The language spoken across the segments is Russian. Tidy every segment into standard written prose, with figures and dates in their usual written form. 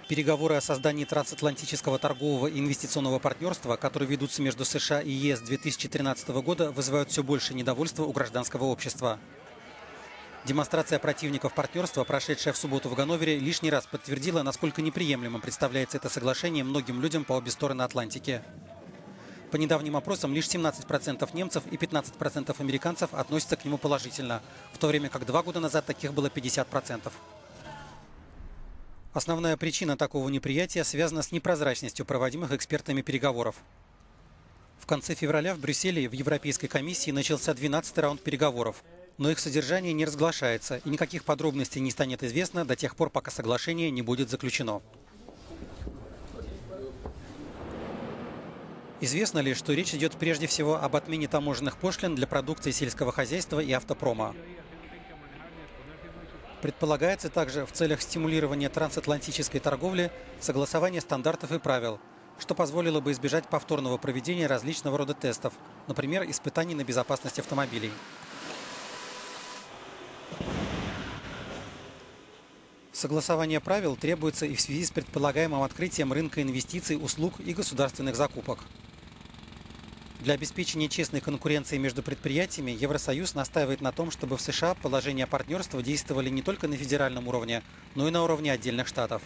Переговоры о создании трансатлантического торгового и инвестиционного партнерства, которые ведутся между США и ЕС с 2013 года, вызывают все больше недовольства у гражданского общества. Демонстрация противников партнерства, прошедшая в субботу в Ганновере, лишний раз подтвердила, насколько неприемлемым представляется это соглашение многим людям по обе стороны Атлантики. По недавним опросам, лишь 17% немцев и 15% американцев относятся к нему положительно, в то время как 2 года назад таких было 50%. Основная причина такого неприятия связана с непрозрачностью проводимых экспертами переговоров. В конце февраля в Брюсселе в Европейской комиссии начался 12-й раунд переговоров, но их содержание не разглашается и никаких подробностей не станет известно до тех пор, пока соглашение не будет заключено. Известно ли, что речь идет прежде всего об отмене таможенных пошлин для продукции сельского хозяйства и автопрома. Предполагается также в целях стимулирования трансатлантической торговли согласование стандартов и правил, что позволило бы избежать повторного проведения различного рода тестов, например, испытаний на безопасность автомобилей. Согласование правил требуется и в связи с предполагаемым открытием рынка инвестиций, услуг и государственных закупок. Для обеспечения честной конкуренции между предприятиями Евросоюз настаивает на том, чтобы в США положения партнерства действовали не только на федеральном уровне, но и на уровне отдельных штатов.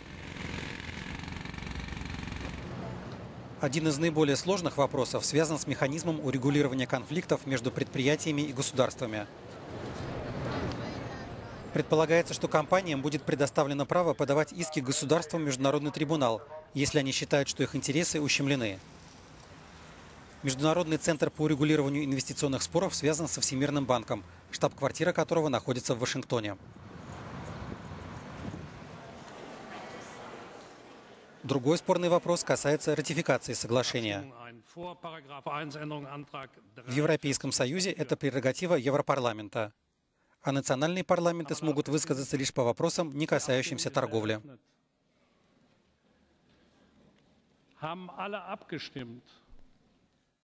Один из наиболее сложных вопросов связан с механизмом урегулирования конфликтов между предприятиями и государствами. Предполагается, что компаниям будет предоставлено право подавать иски государствам в Международный трибунал, если они считают, что их интересы ущемлены. Международный центр по урегулированию инвестиционных споров связан со Всемирным банком, штаб-квартира которого находится в Вашингтоне. Другой спорный вопрос касается ратификации соглашения. В Европейском Союзе это прерогатива Европарламента, а национальные парламенты смогут высказаться лишь по вопросам, не касающимся торговли.